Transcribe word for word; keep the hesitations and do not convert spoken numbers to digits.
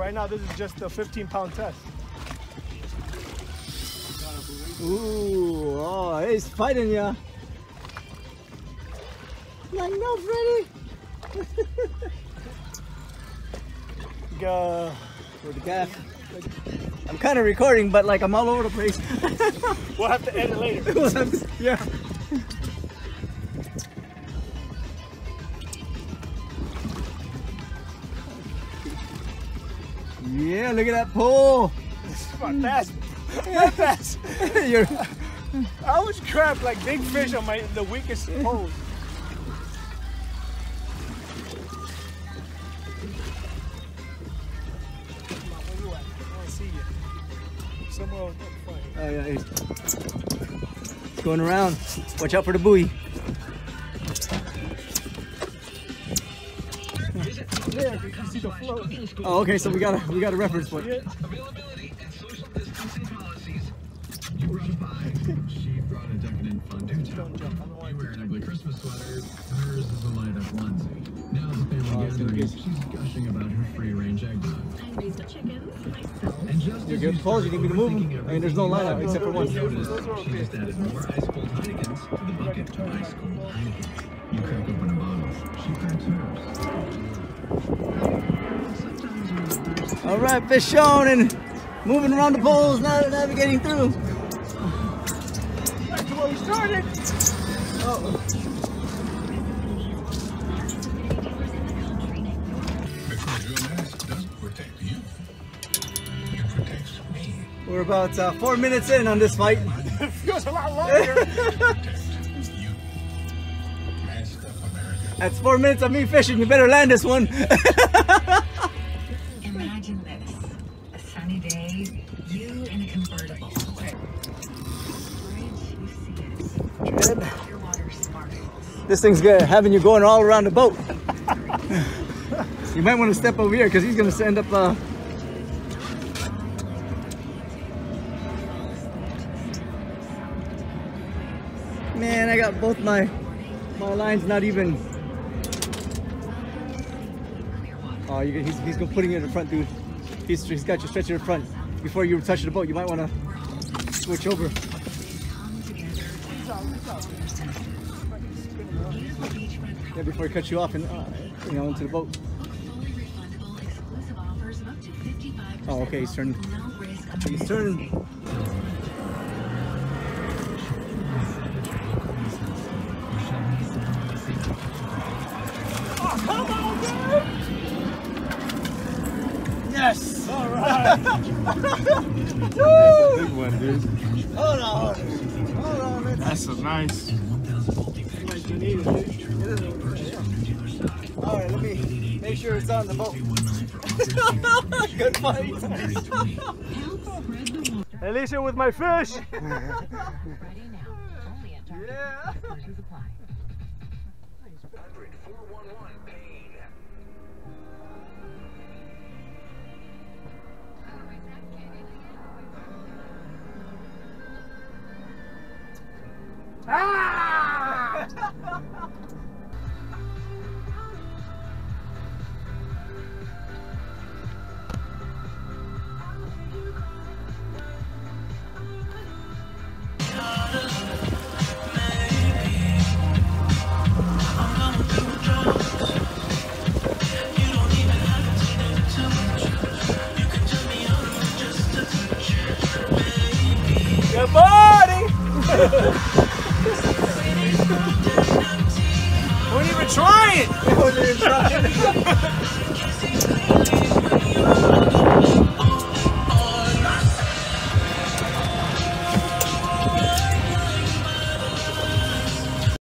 Right now, this is just a fifteen pound test. Ooh, oh, he's fighting ya. Like, no, Freddy. Go. For the gaff. I'm kind of recording, but like I'm all over the place. We'll have to edit later. We'll have to, yeah. Yeah, look at that pole. That's that's. You're, I always grab like big fish on my the weakest pole. oh yeah, he's going around. Watch out for the buoy. There, you can see the float. Oh, okay, so we got a we got a reference point. Yeah. Availability and social distancing policies. You run by. She brought a decadent fondue towel. You wear an ugly Christmas sweater. Hers is a light up onesie. Now the family Oh, gathering, she's gushing about her free range egg dog. I raised the chickens myself. And just You're as good. you Pause, you need me to move them. I mean, there's no lineup except for one. She just added more ice cold Heinekens to the bucket of ice cold Heinekens. You crack open a bottle. She cracks hers. All right, fish shown and moving around the poles, now navigating through. Back to where we started. Oh. Because your mask doesn't protect you. It protects me. We're about uh, four minutes in on this fight. It feels a lot longer. That's four minutes of me fishing. You better land this one. Imagine this. A sunny day, you in a convertible. Bridge, you see it. Your water sparkles. This thing's good, having you going all around the boat. You might want to step over here because he's going to end up... Uh... Man, I got both my, my lines not even... Oh, you, he's, he's going putting it in the front, dude. He's, he's got you stretching in front. Before you touch the boat, you might want to switch over. Yeah, before he cuts you off and uh, you know, into the boat. Oh, okay, he's turning. He's turning. Oh, come on, dude! Yes! All right! Woo! Big one, dude. Hold on. Hold on, man. That's a nice. Alright, let me make sure it's on the boat. Good fight. Eliseo with my fish! Yeah. Ah! Good body! We're not even trying! We're not even trying.